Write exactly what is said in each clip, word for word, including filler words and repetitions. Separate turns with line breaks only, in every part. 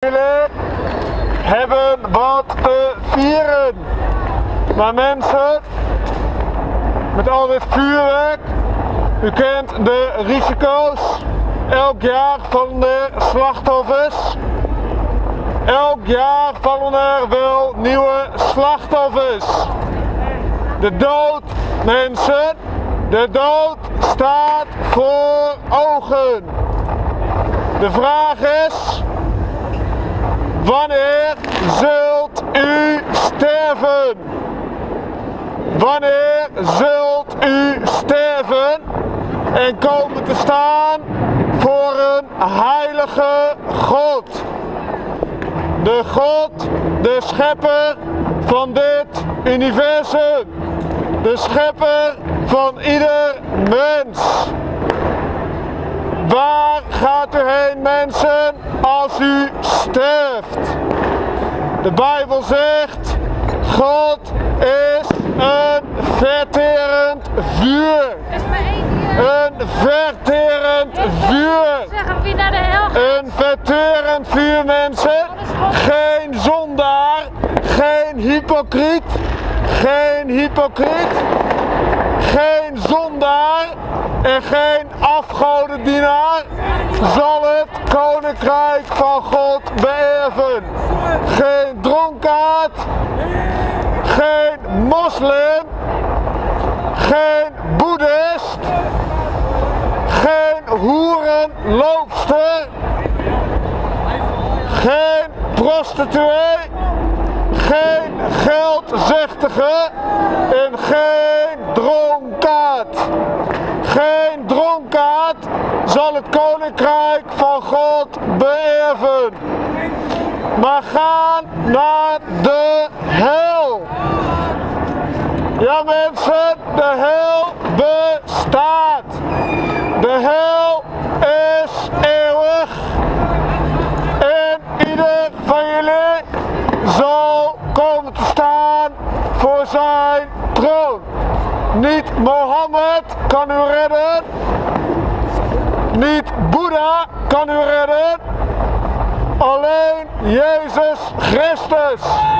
Jullie hebben wat te vieren. Maar mensen, met al dit vuurwerk, u kent de risico's. Elk jaar vallen er slachtoffers. Elk jaar vallen er wel nieuwe slachtoffers. De dood, mensen, de dood staat voor ogen. De vraag is, wanneer zult u sterven? Wanneer zult u sterven en komen te staan voor een heilige God? De God, de schepper van dit universum. De schepper van ieder mens. Waar gaat u heen, mensen, als u sterft? De Bijbel zegt, God is een verterend vuur. Een verterend vuur. Een verterend vuur, mensen. Geen zondaar, geen hypocriet, geen hypocriet, geen zondaar en geen afgodendienaar zal het koninkrijk van God beërven. Geen dronkaard, geen moslim, geen boeddhist, geen hoerenloopster, geen prostituee, geen geldzechtige en geen dronkaard. Geen dronkaard zal het koninkrijk van God beërven, maar gaan naar de hel. Ja mensen, de hel bestaat. De hel is eeuwig en ieder van jullie zal komen te staan voor zijn troon. Niet Mohammed kan u redden, niet Boeddha kan u redden, alleen Jezus Christus.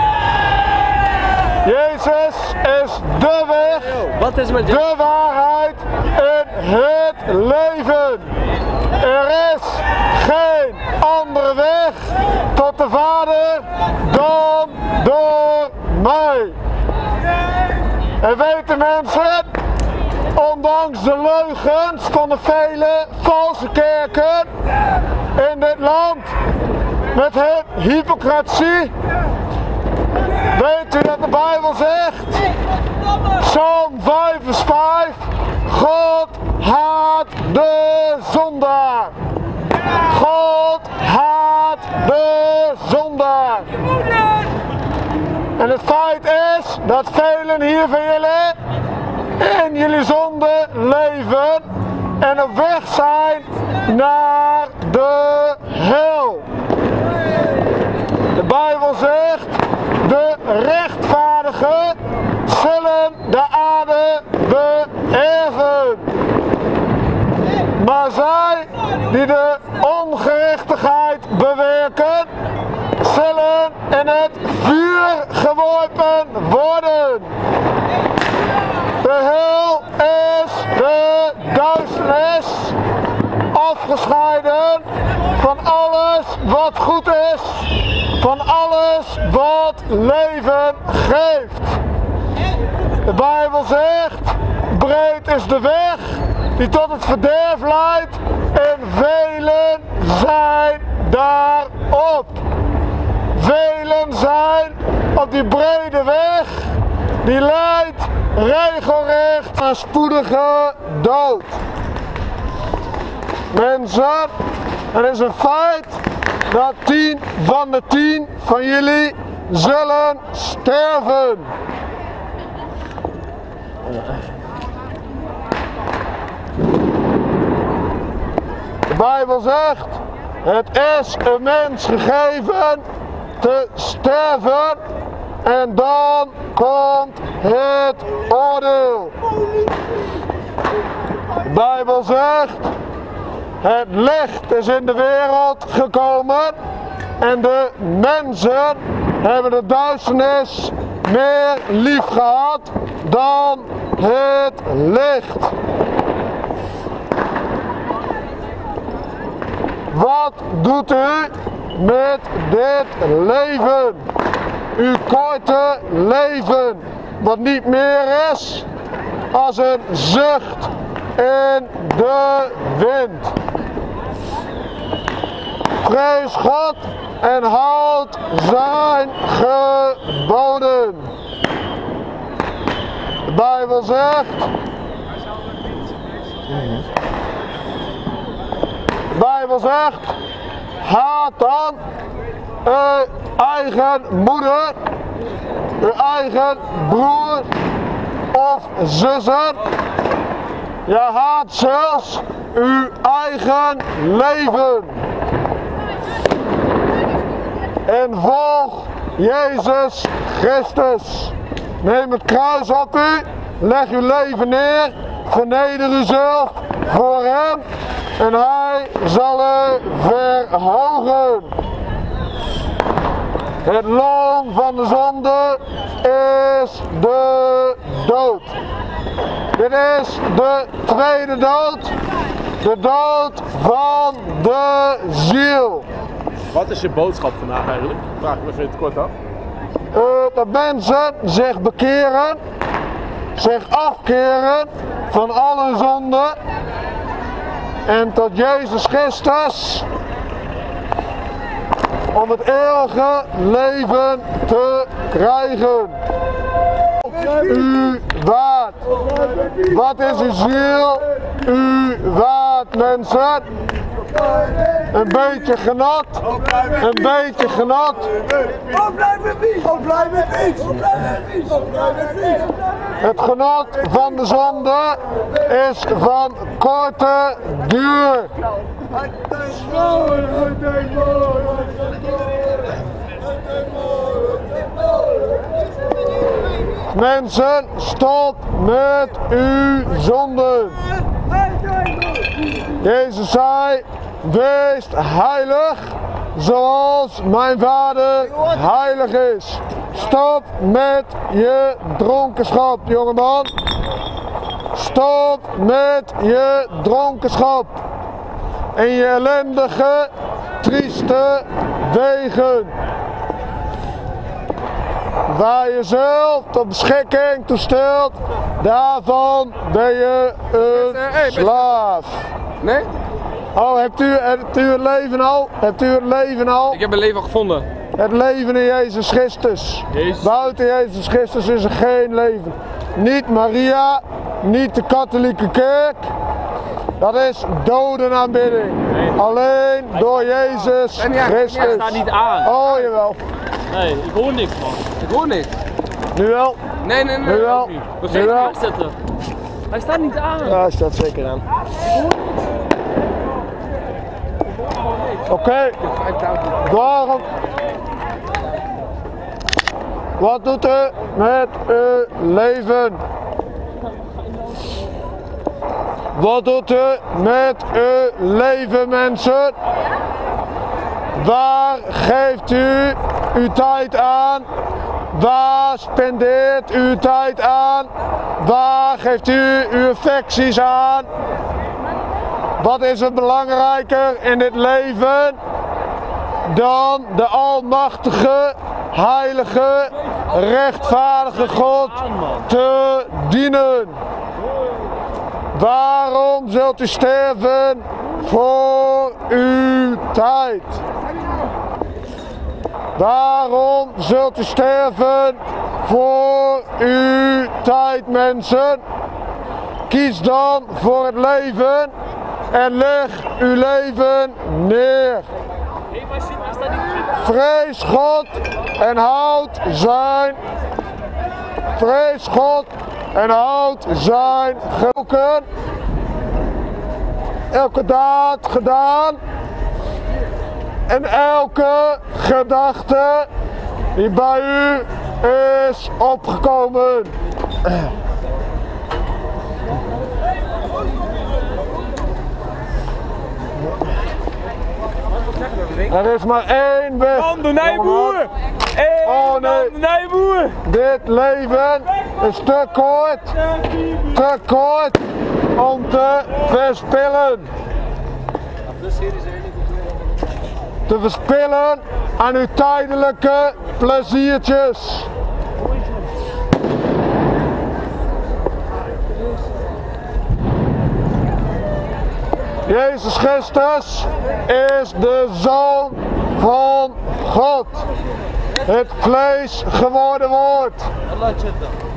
Jezus is de weg,
Wat is met
de waarheid en het leven. Er is geen andere weg tot de Vader dan door mij. En weten mensen, ondanks de leugens van de vele valse kerken in dit land, met hun hypocrisie, weet u dat de Bijbel zegt, Psalm vijf vers vijf, God haat de zondaar. God haat de zondaar. En het feit is dat velen hier van jullie in jullie zonde leven en op weg zijn naar de hel. De Bijbel zegt, de rechtvaardigen zullen de aarde beërven. Maar zij die de ongerechtigheid bewerken, zullen in het vuur geworpen worden. De hel is de duisternis, afgescheiden van alles wat goed is, van alles wat leven geeft. De Bijbel zegt, breed is de weg die tot het verderf leidt en velen zijn daarop. Velen zijn op die brede weg die leidt regelrecht naar spoedige dood. Mensen, het is een feit dat tien van de tien van jullie zullen sterven. De Bijbel zegt, het is een mens gegeven te sterven en dan komt het oordeel. De Bijbel zegt, het licht is in de wereld gekomen En de mensen hebben de duisternis meer lief gehad dan het licht. Wat doet u met dit leven? Uw korte leven, wat niet meer is als een zucht in de wind. Vrees God en houd zijn geboden. De Bijbel zegt, de Bijbel zegt, haat dan uw eigen moeder, uw eigen broer of zussen. Je haat zelfs uw eigen leven. En volg Jezus Christus. Neem het kruis op u, leg uw leven neer, verneder uzelf voor hem en hij zal u verhogen. Het loon van de zonde is de dood. Dit is de tweede dood, de dood van de ziel.
Wat is je boodschap vandaag eigenlijk? Vraag ik me even in het kort af.
Uh, dat mensen zich bekeren, zich afkeren van alle zonden en tot Jezus Christus om het eeuwige leven te krijgen. U waard. Wat is uw ziel? U waard, mensen. Een beetje genot. Een beetje genot. Het genot van de zonde is van korte duur. Mensen, stop met uw zonden. Jezus zei, wees heilig zoals mijn Vader heilig is. Stop met je dronkenschap, jongeman. Stop met je dronkenschap. En je ellendige, trieste wegen. Waar je zelf tot beschikking toestelt, daarvan ben je een slaaf.
Nee?
Oh, hebt u, hebt u het leven al? Hebt u het leven al?
Ik heb mijn leven al gevonden.
Het leven in Jezus Christus.
Jezus.
Buiten Jezus Christus is er geen leven. Niet Maria, niet de katholieke kerk. Dat is dodenaanbidding.
Nee.
Alleen door Jezus
En ja,
Christus.
ja,
Staat niet aan.
Oh, jawel.
Nee, ik hoor niks man.
Ik hoor niks.
Nu wel.
Nee, nee, nee.
Nu wel.
Wat
Nu
zeg je
wel.
zetten? Hij staat niet aan.
Ja, hij staat zeker aan. Oké, okay. Waarom? Wat doet u met uw leven? Wat doet u met uw leven, mensen? Waar geeft u uw tijd aan? Waar spendeert u uw tijd aan? Waar geeft u uw affecties aan? Wat is er belangrijker in dit leven dan de almachtige, heilige, rechtvaardige God te dienen? Waarom zult u sterven voor uw tijd? Waarom zult u sterven voor uw tijd, mensen? Kies dan voor het leven en leg uw leven neer. Vrees God en houd zijn. Vrees God en houd zijn geboden. Elke daad gedaan. En elke gedachte die bij u is opgekomen. Er is maar één weg.
Man de Nijboer! Hey,
Oh nee.
man de Nijboer!
Dit leven is te kort, te kort om te verspillen. Te verspillen aan uw tijdelijke pleziertjes. Jezus Christus is de Zoon van God. Het vlees geworden woord.